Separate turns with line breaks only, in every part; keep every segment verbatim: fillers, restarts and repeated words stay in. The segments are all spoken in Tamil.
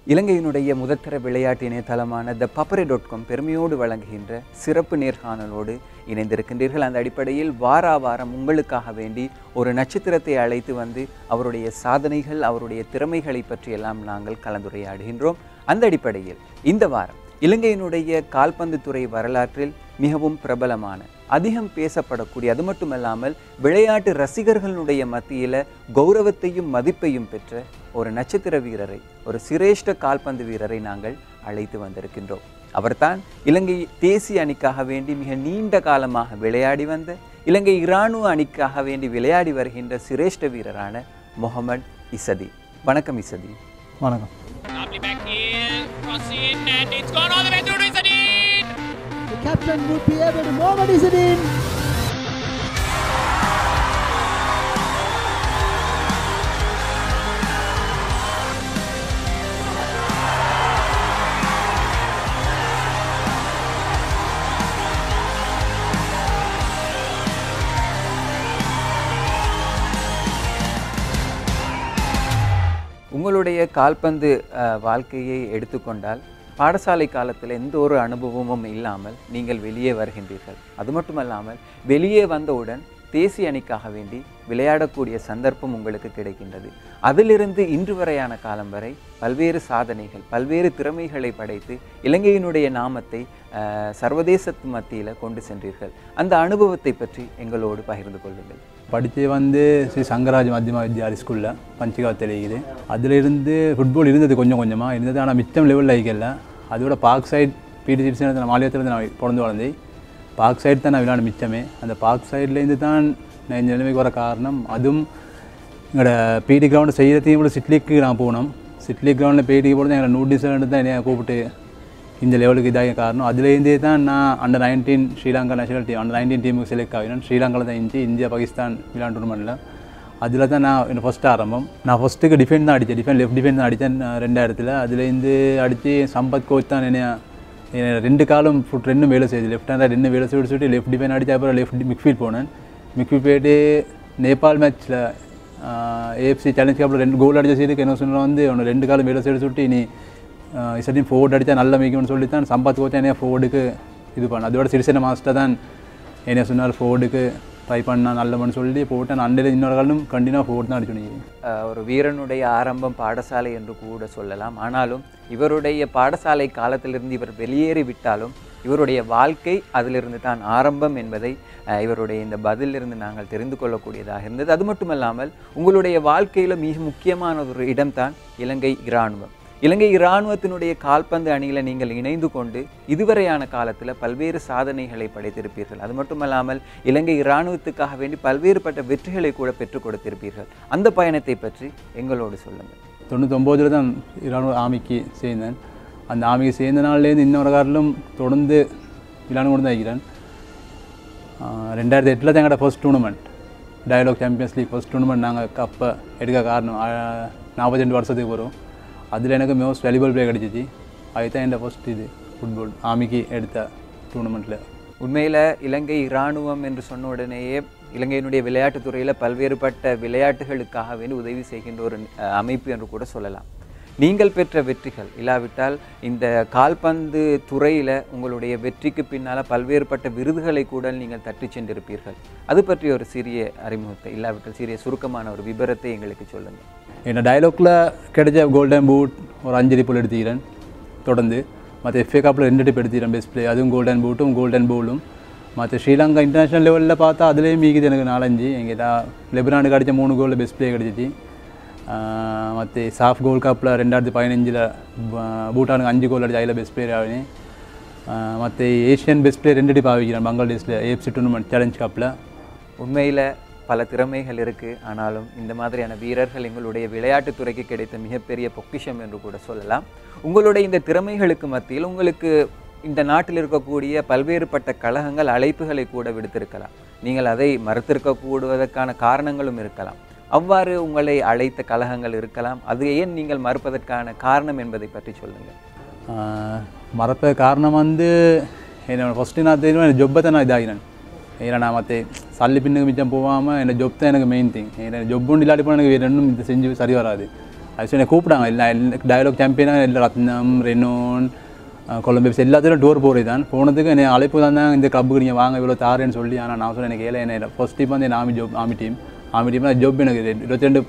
இலங்கையினுடைய முதற்தர விளையாட்டு இணையதளமான த பப்பரே டாட் காம் பெருமையோடு வழங்குகின்ற சிறப்பு நேர்காணலோடு இணைந்திருக்கின்றீர்கள். அந்த அடிப்படையில் வார வாரம் உங்களுக்காக வேண்டி ஒரு நட்சத்திரத்தை அழைத்து வந்து அவருடைய சாதனைகள், அவருடைய திறமைகளை பற்றியெல்லாம் நாங்கள் கலந்துரையாடுகின்றோம். அந்த அடிப்படையில் இந்த வாரம் இலங்கையினுடைய கால்பந்து துறை வரலாற்றில் மிகவும் பிரபலமான, அதிகம் பேசப்படக்கூடிய, அது மட்டுமல்லாமல் விளையாட்டு ரசிகர்களுடைய மத்தியில் கௌரவத்தையும் மதிப்பையும் பெற்ற ஒரு நட்சத்திர வீரரை, ஒரு சிரேஷ்ட கால்பந்து வீரரை நாங்கள் அழைத்து வந்திருக்கின்றோம். அவர்தான் இலங்கை தேசிய அணிக்காக வேண்டி மிக நீண்ட காலமாக விளையாடி வந்த, இலங்கை இராணுவ அணிக்காக வேண்டி விளையாடி வருகின்ற சிரேஷ்ட வீரரான முகமது இசதி. வணக்கம் இசதி.
வணக்கம்.
The captain would be able to Mohamed Izzadeen.
உங்களுடைய கால்பந்து வாழ்க்கையை எடுத்துக்கொண்டால் பாடசாலை காலத்தில் எந்த ஒரு அனுபவமும் இல்லாமல் நீங்கள் வெளியே வருகின்றீர்கள். அது மட்டுமல்லாமல் வெளியே வந்தவுடன் தேசிய அணிக்காக வேண்டி விளையாடக்கூடிய சந்தர்ப்பம் உங்களுக்கு கிடைக்கின்றது. அதிலிருந்து இன்று வரையான காலம் வரை பல்வேறு சாதனைகள், பல்வேறு திறமைகளை படைத்து இலங்கையினுடைய நாமத்தை சர்வதேசத்து மத்தியில் கொண்டு சென்றீர்கள். அந்த அனுபவத்தை பற்றி எங்களோடு பகிர்ந்து கொள்ளுங்கள்.
படித்து வந்து ஸ்ரீ சங்கராஜ் மத்தியமா வித்யாலயா ஸ்கூலில் பஞ்சிகாவத் தெரியுது. அதிலிருந்து ஃபுட்பால் இருந்தது, கொஞ்சம் கொஞ்சமாக இருந்தது. ஆனால் மிச்சம் லெவலில் ஆகிக்கல. அதோட பார்க் சைட் பிடி சிட்ஸ் நான் மாநிலத்தில் நான் பிறந்து வளர்ந்து பார்க் சைடு தான் நான் விளையாட மிச்சமே. அந்த பார்க் சைட்லேருந்து தான் நான் இந்த நிலைமைக்கு வர காரணம். அதுவும் எங்களோட பிடி கிரவுண்டு செய்கிறதையும் கூட சிட்லிக்கு நான் போனோம். சிட்லி கிரவுண்டில் பிடிக்கு போகிறது எங்களை நூடிசன் தான் என்னை கூப்பிட்டு இந்த லெவலுக்கு இதாக காரணம். அதுலேருந்தே தான் நான் under nineteen Sri Lanka national team under nineteen டீமுக்கு செலக்ட் ஆகினேன். ஸ்ரீலங்காவில் தான் இருந்துச்சு, இந்தியா பாகிஸ்தான் விளையாண்டு டூர்மெண்ட்டில். அதில் தான் நான் என்னோட ஃபஸ்ட்டு ஆரம்பம். நான் ஃபஸ்ட்டுக்கு டிஃபெண்ட் தான் அடித்தேன், டிஃபெண்ட் லெஃப்ட் டிஃபெண்ட் தான் அடித்தேன் ரெண்டாயிரத்தில். அதுலேருந்து அடித்து சம்பத் கோச் தான் என்ன ரெண்டு காலம் ஃபுட் ரெண்டும் வேலை செய்யுது. லெஃப்ட் ஹேண்டாக ரெண்டு வேலை செய்து சொல்லிட்டு லெஃப்ட் டிஃபெண்ட் அடித்து அப்புறம் லெஃப்ட் மிக்ஃபீல்ட் போனேன். மிக்ஃபீல்ட் போய்ட்டு நேபாள் மேட்ச்சில் ஏஎஃப்சி சேலஞ்ச் கப்பில் ரெண்டு கோல் அடித்த செய்துக்கு என்ன சொன்னால் வந்து அவனை ரெண்டு காலம் வேலை செய்து சொல்லிட்டு இனி இசையும் ஃபோர்டு அடித்தா நல்ல மிக்கணும்னு சொல்லி தான் சம்பாத் கோச்சா என்னையா ஃபோர்டுக்கு இது பண்ணேன். அதோட சிறிசேன மாஸ்டர் தான் என்ன சொன்னார் ஃபோர்டுக்கு ட்ரை பண்ணால் நல்லவன்னு சொல்லி போட்டேன். அண்டையில் இன்னொரு காலம் கண்டினியூவாக ஃபோர்டு தான் அடிச்சு.
ஒரு வீரனுடைய ஆரம்பம் பாடசாலை என்று கூட சொல்லலாம். ஆனாலும் இவருடைய பாடசாலை காலத்திலிருந்து இவர் வெளியேறி விட்டாலும் இவருடைய வாழ்க்கை அதிலிருந்து தான் ஆரம்பம் என்பதை இவருடைய இந்த பதிலிருந்து நாங்கள் தெரிந்து கொள்ளக்கூடியதாக இருந்தது. அது மட்டுமல்லாமல் உங்களுடைய வாழ்க்கையில் மிக முக்கியமான ஒரு இடம்தான் இலங்கை இராணுவம். இலங்கை இராணுவத்தினுடைய கால்பந்து அணியில் நீங்கள் இணைந்து கொண்டு இதுவரையான காலத்தில் பல்வேறு சாதனைகளை படைத்திருப்பீர்கள். அது மட்டுமல்லாமல் இலங்கை இராணுவத்துக்காக வேண்டி பல்வேறுபட்ட வெற்றிகளை கூட பெற்றுக் கொடுத்திருப்பீர்கள். அந்த பயணத்தை பற்றி எங்களோடு சொல்லுங்கள்.
தொண்ணூத்தொம்போதில் தான் இராணுவ ஆமிக்கு சேர்ந்தேன். அந்த ஆமிக்கு சேர்ந்த நாள்லேருந்து இன்னொரு காரிலும் தொடர்ந்து விளையாண்டு கொண்டு தான் இருக்கிறேன். ரெண்டாயிரத்தி எட்டில் தான் எங்களோட first tournament, Dialog Champions League first tournament நாங்கள் கப்பை எடுக்க காரணம். நாற்பத்தி ரெண்டு வருஷத்துக்கு வரும். அதில் எனக்கு மோஸ்ட் வேல்யூபிள் பிளே கிடச்சிச்சு. அதுதான் என் ஃபர்ஸ்ட் இது ஃபுட்பால் ஆமிக்கு எடுத்த டூர்னமெண்ட்டில்.
உண்மையில் இலங்கை இராணுவம் என்று சொன்ன உடனேயே இலங்கையினுடைய விளையாட்டுத்துறையில் பல்வேறுபட்ட விளையாட்டுகளுக்காக வேண்டி உதவி செய்கின்ற ஒரு அமைப்பு என்று கூட சொல்லலாம். நீங்கள் பெற்ற வெற்றிகள் இல்லாவிட்டால் இந்த கால்பந்து துறையில் உங்களுடைய வெற்றிக்கு பின்னால் பல்வேறுபட்ட விருதுகளை கூட நீங்கள் தட்டி சென்றிருப்பீர்கள். அது பற்றி ஒரு சிறிய அறிமுகத்தை இல்லாவிட்டால் சிறிய சுருக்கமான ஒரு விபரத்தை எங்களுக்கு சொல்லுங்கள்.
என்ன டயலாக்ல கிடைச்ச கோல்டன் பூட் ஒரு அஞ்சு டிப்பில் எடுத்துக்கிறேன் தொடர்ந்து. மற்ற எஃப்ஏ கப்பில் ரெண்டு டிப் எடுத்துக்கிறேன் பெஸ்ட் பிளே, அதுவும் கோல்டன் பூட்டும் கோல்டன் போலும். மற்ற ஸ்ரீலங்கா இன்டர்நேஷ்னல் லெவலில் பார்த்தா அதுலேயும் மீக்குது எனக்கு நாலஞ்சு. எங்கிட்ட லெபனானுக்கு அடித்த மூணு கோலில் பெஸ்ட் பிளே கிடச்சிச்சு. மற்ற சாஃப் கோல்ட் கப்பில் ரெண்டாயிரத்தி பதினஞ்சில் பூட்டானுக்கு அஞ்சு கோல் அடிச்சு அதில் பெஸ்ட் பிளேயர் ஆகினேன். மற்ற ஏஷியன் பெஸ்ட் பிளே ரெண்டு டிப் ஆகிக்கிறேன் பங்களாதேஷில் ஏஎஃப்சி டூர்னமெண்ட் சேலஞ்ச் கப்பில்.
உண்மையில் பல திறமைகள் இருக்குது. ஆனாலும் இந்த மாதிரியான வீரர்கள் எங்களுடைய விளையாட்டுத்துறைக்கு கிடைத்த மிகப்பெரிய பொக்கிஷம் என்று கூட சொல்லலாம். உங்களுடைய இந்த திறமைகளுக்கு மத்தியில் உங்களுக்கு இந்த நாட்டில் இருக்கக்கூடிய பல்வேறுபட்ட கழகங்கள் அழைப்புகளை கூட விடுத்திருக்கலாம். நீங்கள் அதை மறுத்திருக்கக்கூடுவதற்கான காரணங்களும் இருக்கலாம். அவ்வாறு உங்களை அழைத்த கழகங்கள் இருக்கலாம். அது ஏன் நீங்கள் மறுப்பதற்கான காரணம் என்பதை பற்றி சொல்லுங்கள்.
மறப்ப காரணம் வந்து என்னோட ஃபஸ்ட்டு நான் தெரியும் ஜொப்பை தான் நான் இதாகினேன். ஏன்னா நான் மற்ற சல்லி பின்னுக்கு மிச்சம் போகாமல் என்னோட ஜொப் தான் எனக்கு மெயின் திங். ஏன்னா ஜொப் ஒன்று இல்லாட்டி போனால் எனக்கு ரெண்டும் இது செஞ்சு சரி வராது. அது என்னை கூப்பிட்டாங்க இல்லை டயலாக் சாம்பியனாக இல்லை ரத்னம் ரெனோன் கொலம்பியஸ் எல்லாத்துலையும் டூர் போகிறது தான் போனதுக்கு என்னை அழைப்பு தான் தான் இந்த கிளப்புக்கு நீங்கள் வாங்க இவ்வளோ தாரேன்னு சொல்லி ஆனால் நான் சொன்னேன் எனக்கு ஏழை என்ன ஃபர்ஸ்ட் டீம் வந்து என் ஆமி ஜோப் ஆமி டீம் ஆமி டீம் ஜோப் எனக்கு இருபத்தி ரெண்டு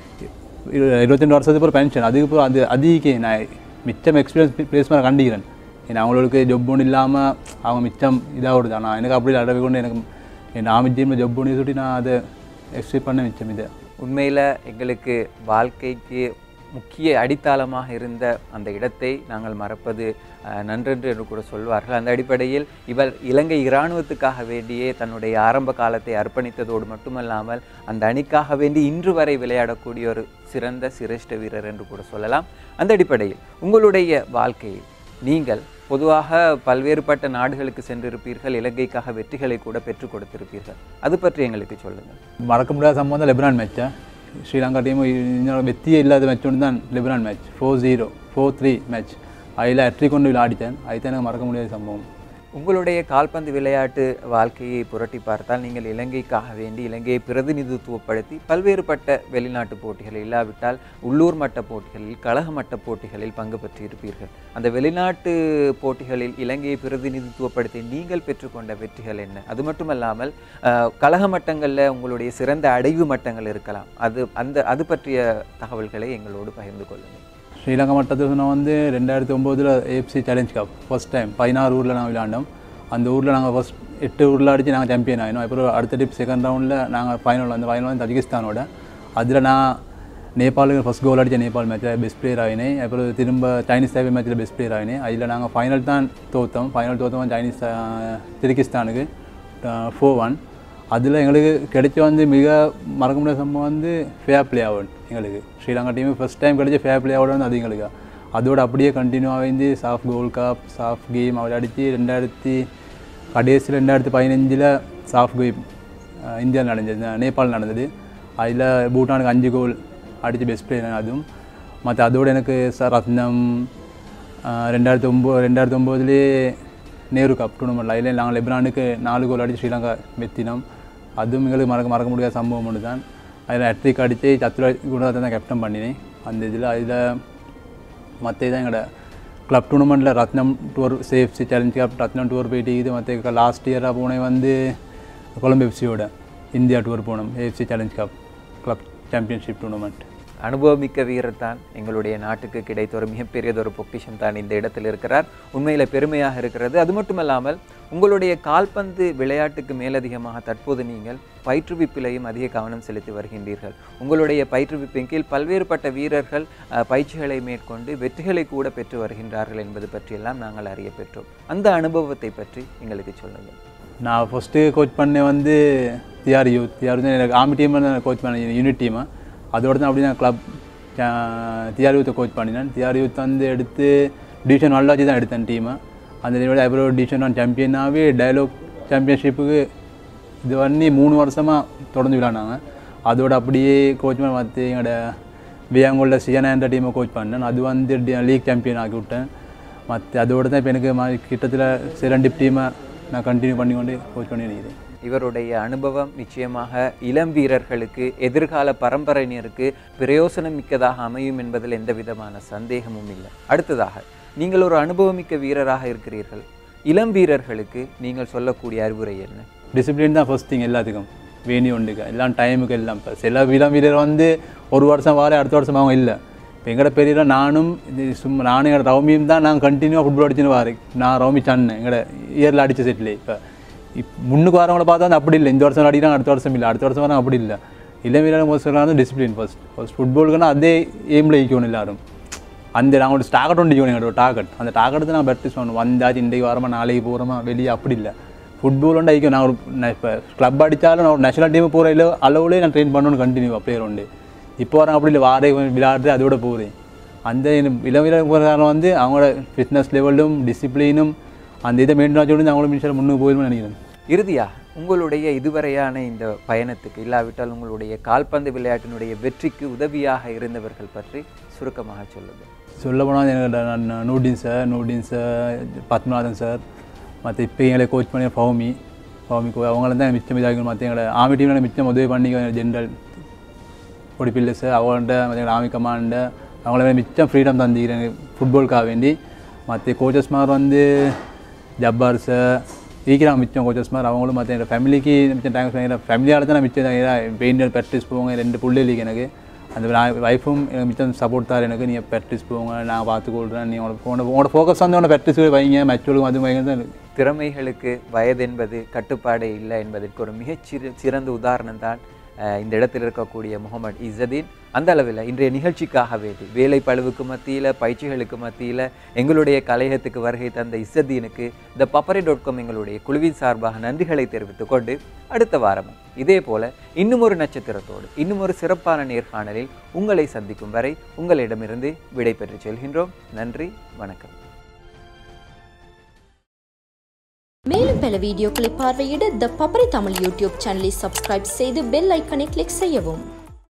இருபத்தி ரெண்டு வருஷத்துக்கு அப்புறம் பென்ஷன் அதுக்கு அது அதிக நான் மிச்சம் எக்ஸ்பீரியன்ஸ் பிளேஸ் மாதிரி கண்டிக்கிறேன் ஏன்னா அவங்களுக்கு ஜொப் ஒன்றும் இல்லாமல் அவங்க மிச்சம் இதாக வருது ஆனால் எனக்கு அப்படி அடவை கொண்டு எனக்கு என் ஆமி டீமில் ஜொப் ஒன்று சொல்லி நான் அதை எக்ஸ்பீரியன் பண்ண மிச்சம் இதை
உண்மையில் எங்களுக்கு வாழ்க்கைக்கு முக்கிய அடித்தளமாக இருந்த அந்த இடத்தை நாங்கள் மறப்பது நன்றென்று என்று கூட சொல்வார்கள். அந்த அடிப்படையில் இவர் இலங்கை இராணுவத்துக்காக வேண்டியே தன்னுடைய ஆரம்ப காலத்தை அர்ப்பணித்ததோடு மட்டுமல்லாமல் அந்த அணிக்காக வேண்டி இன்று வரை விளையாடக்கூடிய ஒரு சிறந்த சிரேஷ்ட வீரர் என்று கூட சொல்லலாம். அந்த அடிப்படையில் உங்களுடைய வாழ்க்கையில் நீங்கள் பொதுவாக பல்வேறுபட்ட நாடுகளுக்கு சென்றிருப்பீர்கள், இலங்கைக்காக வெற்றிகளை கூட பெற்றுக் கொடுத்திருப்பீர்கள். அது பற்றி எங்களுக்கு சொல்லுங்கள்.
மறக்க முடியாத சம்பவம் லெபனான் மேட்சா ஸ்ரீலங்கா டீம் இன்னொரு வெற்றியே இல்லாத மேட்ச் ஒன்று தான் Lebanon match four zero four three match அதில் அட்ரி கொண்டு விளையாடித்தேன். அதுதான் எனக்கு மறக்க முடியாத சம்பவம்.
உங்களுடைய கால்பந்து விளையாட்டு வாழ்க்கையை புரட்டி பார்த்தால் நீங்கள் இலங்கைக்காக வேண்டி இலங்கையை பிரதிநிதித்துவப்படுத்தி பல்வேறுபட்ட வெளிநாட்டு போட்டிகள் இல்லாவிட்டால் உள்ளூர் மட்ட போட்டிகளில் கழக மட்ட போட்டிகளில் பங்கு பெற்றிருப்பீர்கள். அந்த வெளிநாட்டு போட்டிகளில் இலங்கையை பிரதிநிதித்துவப்படுத்தி நீங்கள் பெற்றுக்கொண்ட வெற்றிகள் என்ன? அது மட்டுமல்லாமல் கழக மட்டங்களில் உங்களுடைய சிறந்த அடைவு மட்டங்கள் இருக்கலாம். அது அந்த அது பற்றிய தகவல்களை எங்களோடு பகிர்ந்து கொள்ளுங்கள்.
ஸ்ரீலங்கா மட்டத்தில் நான் வந்து ரெண்டாயிரத்தி ஒம்போதில் AFC challenge cup first time பதினாறு ஊரில் நாங்கள் விளையாண்டோம். அந்த ஊரில் நாங்கள் ஃபஸ்ட் எட்டு ஊரில் அடித்து நாங்கள் சாம்பியன் ஆகினோம். அப்புறம் அடுத்த டிப் செகண்ட் ரவுண்டில் நாங்கள் ஃபைனல் அந்த ஃபைனல் வந்து தஜிகிஸ்தானோட அதில் நான் நேபாளுக்கு ஃபஸ்ட் கோல் அடித்த நேபாள் மேட்ச்சில் பெஸ்ட் பிளேயர் ஆகினேன். அப்புறம் திரும்ப சைனீஸ் தேவை மேட்ச்சில் பெஸ்ட் பிளேயர் ஆகினேன். அதில் நாங்கள் ஃபைனல் தான் தோற்றோம். ஃபைனல் தோற்றோம் சைனீஸ் கிர்கிஸ்தானுக்கு ஃபோர் ஒன். அதில் எங்களுக்கு கிடைச்ச வந்து மிக மறக்க முடியாத சம்பவம் வந்து ஃபேர் பிளே அவார்டு. எங்களுக்கு ஸ்ரீலங்கா டீமு ஃபஸ்ட் டைம் கிடைச்ச ஃபேர் பிளே அவார்டு வந்து அது எங்களுக்கு. அதோடு அப்படியே கண்டினியூவாக வந்து SAFF gold cup SAFF game அவள் அடித்து ரெண்டாயிரத்தி கடைசியில் ரெண்டாயிரத்தி பதினஞ்சில் சாஃப் கேம் இந்தியாவில் நடந்தது, நேபாள் நடந்தது. அதில் பூட்டானுக்கு அஞ்சு கோல் அடித்து பெஸ்ட் பிளேயர். அதுவும் மற்ற அதோடு எனக்கு சார் ரத்னம் ரெண்டாயிரத்தி ஒம்பது ரெண்டாயிரத்தி ஒம்போதுலேயே நேரு கப் டூர்னமெண்ட் அதில் நாங்கள் லெபனானுக்கு நாலு கோல் அடித்து ஸ்ரீலங்கா வெற்றினோம். அதுவும் எங்களுக்கு மறக்க மறக்க முடியாத சம்பவம் ஒன்று தான். அதில் ஹேட்ரிக் அடித்து சத்துரா கூட தான் கேப்டன் பண்ணினேன் அந்த இதில். அதில் மற்ற இதான் எங்களோட கிளப் டூர்னமெண்ட்டில் ரத்னம் டூர் சேஃப்சி சேலஞ்ச் கப் ரத்னம் டூர் போயிட்டு இது மற்ற லாஸ்ட் இயராக போனேன் வந்து கொலம்பு எஃப்சியோட இந்தியா டூர் போனோம் AFC challenge cup club championship tournament.
அனுபவமிக்க வீரர் தான் எங்களுடைய நாட்டுக்கு கிடைத்த ஒரு மிகப்பெரியதொரு பொக்கிஷம் தான் இந்த இடத்தில் இருக்கிறார். உண்மையில் பெருமையாக இருக்கிறது. அது மட்டுமல்லாமல் உங்களுடைய கால்பந்து விளையாட்டுக்கு மேலதிகமாக தற்போது நீங்கள் பயிற்றுவிப்பிலையும் அதிக கவனம் செலுத்தி வருகின்றீர்கள். உங்களுடைய பயிற்றுவிப்பின் கீழ் பல்வேறுபட்ட வீரர்கள் பயிற்சிகளை மேற்கொண்டு வெற்றிகளை கூட பெற்று வருகின்றார்கள் என்பது பற்றியெல்லாம் நாங்கள் அறிய பெற்றோம். அந்த அனுபவத்தை பற்றி எங்களுக்கு சொல்லுங்கள்.
நான் ஃபஸ்ட்டு கோச் பண்ணேன் வந்து தியார் யூத் தியார் எனக்கு ஆமி டீம் கோச் பண்ணேன் யூனிட் டீமை. அதோடு தான் அப்படி நான் கிளப் தியார் யூத்தை கோச் பண்ணினேன். தியார் யூத் வந்து எடுத்து டிவிஷன் நல்லாச்சு தான் எடுத்தேன் டீமை. அந்த டீமோட அப்புறம் டிவிஷன் ஒன் சாம்பியனாகவே டயலாக் சாம்பியன்ஷிப்புக்கு இது பண்ணி மூணு வருஷமாக தொடர்ந்து விளையாடினாங்க. அதோட அப்படியே கோச் பண்ண பார்த்து எங்களோட வியாங்கோல்ல சியனான்ற டீமை கோச் பண்ணேன். அது வந்து லீக் சாம்பியன் ஆக்கி விட்டேன். மற்ற அதோடு தான் இப்போ எனக்கு கிட்டத்தில் சிரண்டிப் டீமை நான் கண்டினியூ பண்ணி கொண்டு கோச் பண்ணி நினைக்கிறேன்.
இவருடைய அனுபவம் நிச்சயமாக இளம் வீரர்களுக்கு எதிர்கால பரம்பரையினருக்கு பிரயோசனம் மிக்கதாக அமையும் என்பதில் எந்த விதமான சந்தேகமும் இல்லை. அடுத்ததாக நீங்கள் ஒரு அனுபவமிக்க வீரராக இருக்கிறீர்கள். இளம் வீரர்களுக்கு நீங்கள் சொல்லக்கூடிய அறிவுரை என்ன?
டிசிப்ளின் தான் ஃபர்ஸ்ட் திங் எல்லாத்துக்கும் வேணி ஒன்றுக்கு எல்லாம் டைமுக்கு எல்லாம். இப்போ சில இளம் வீரர் வந்து ஒரு வருஷம் வார அடுத்த வருஷம் அவங்க இல்லை. இப்போ எங்களோட பெரிய நானும் இது சும்மா நானும் எங்களோட ரவுமியும் தான் நாங்கள் கண்டினியூவாக ஃபுட்பால் அடிச்சுன்னு வாரு. நான் ரவுமி சன்னு எங்களோட இயரில் அடித்த செட்டில் இப்போ இப் முன்னுக்கு வரவங்களை பார்த்தா வந்து அப்படி இல்லை. இந்த வருஷம் அடிக்கிறாங்க அடுத்த வருஷம் இல்லை, அடுத்த வருஷம் வராங்க அப்படி இல்லை. இளம் வீரர் மோஸ்ட்லாம் வந்து டிசிப்ளின் ஃபர்ஸ்ட் ஃபர்ஸ்ட் ஃபுட்பாலுக்குன்னா அதே எய்மில் வைக்கணும் எல்லாரும். அந்த நாங்கள் டார்கெட் ஒன்று வைக்கணும். எங்களோட டார்கெட் அந்த டார்கெட்டு நான் ப்ராக்டிஸ் பண்ணணும். வந்தாச்சு இன்றைக்கு வரமா நாளைக்கு போகிறோமா வெளியே அப்படி இல்லை. ஃபுட்பால் ஒன்று ஐக்கும் நான் ஒரு இப்போ கிளப் அடித்தாலும் நான் ஒரு நேஷனல் டீமு போகிற இல்லை அளவுலேயே நான் ட்ரெயின் பண்ணணும்னு கண்டினியூவாக பிளேயர் உண்டு. இப்போ வரேன் அப்படி இல்லை வாரே விளையாடுறது அதோட போகிறேன். அந்த இளம் வீரர் போகிற காரணம் வந்து அவங்களோட ஃபிட்னஸ் லெவலும் டிசிப்ளினும் அந்த இதை மெயின்டைன் ஆச்சு அவங்களோட மினிஸ்டர் முன்னுக்கு போயிடும்னு நினைக்கிறேன்.
இறுதியாக உங்களுடைய இதுவரையான இந்த பயணத்துக்கு இல்லாவிட்டால் உங்களுடைய கால்பந்து விளையாட்டினுடைய வெற்றிக்கு உதவியாக இருந்தவர்கள் பற்றி சுருக்கமாக சொல்லுங்கள்.
சொல்ல போனால் எனக்கு நான் நூடின் சார் நூடின் சார் பத்மநாதன் சார் மற்ற இப்போ எங்களை கோச் பண்ணி ஃபவுமி ஃபவுமி அவங்கள தான் மிச்சம் இதாகணும். மற்ற எங்களை ஆமி டீமில் மிச்சம் உதவி பண்ணி ஜென்ரல் பொடிப்பில்லை சார் அவங்கள்ட்ட மற்ற ஆமி கமாண்ட அவங்கள மிச்சம் ஃப்ரீடம் தந்துக்கிறேன் ஃபுட்பாலுக்காக வேண்டி. மற்ற கோச்சஸ் மாதிரி வந்து ஜப்பார் சார் ஈக்கிறாங்க மிச்சம் கோச்சஸ் மாதிரி அவங்களும் மற்ற எங்கள் ஃபேமிலிக்கு மிச்சம் டைம் ஸ்பெண்ட் ஃபேமிலியால் தான் நான் மிச்சம் பெயிண்ட் ப்ராக்டிஸ் போவாங்க. ரெண்டு பிள்ளைகளுக்கு எனக்கு அந்த வைஃபும் எனக்கு மிச்சம் சப்போர்ட் தார் எனக்கு. நீங்கள் ப்ராக்டிஸ் போவாங்க, நான் பார்த்துக்கொள்கிறேன், நீ உங்களோட உங்களோட உங்களோட ஃபோக்கஸ் வந்து உங்களோட ப்ராக்டிஸ் வைங்க, மேட்சுகளுக்கும் அது வைங்க தான்.
திறமைகளுக்கு வயது என்பது கட்டுப்பாடே இல்லை என்பதற்கு ஒரு மிகச்சிறு சிறந்த உதாரணம் தான் இந்த இடத்தில் இருக்கக்கூடிய முகமது இஸ்ஸதீன். அந்த அளவில் இன்றைய நிகழ்ச்சிக்காக வேண்டி வேலை பழுவுக்கு மத்தியில் பயிற்சிகளுக்கு மத்தியில் எங்களுடைய கலையகத்துக்கு வருகை தந்த இஸ்ஸதீனுக்கு த பப்பரை டாட் காம் எங்களுடைய குழுவின் சார்பாக நன்றிகளை தெரிவித்துக் கொண்டு அடுத்த வாரமும் இதே போல இன்னும் ஒரு நட்சத்திரத்தோடு இன்னும் ஒரு சிறப்பான நேர்காணலில் உங்களை சந்திக்கும் வரை உங்களிடமிருந்து விடைபெற்று செல்கின்றோம். நன்றி, வணக்கம்.
மேலும் பல வீடியோக்களை பார்வையிட த பப்பரை தமிழ் யூடியூப் சேனலை சப்ஸ்கிரைப் செய்து பெல் ஐக்கனை கிளிக் செய்யவும்.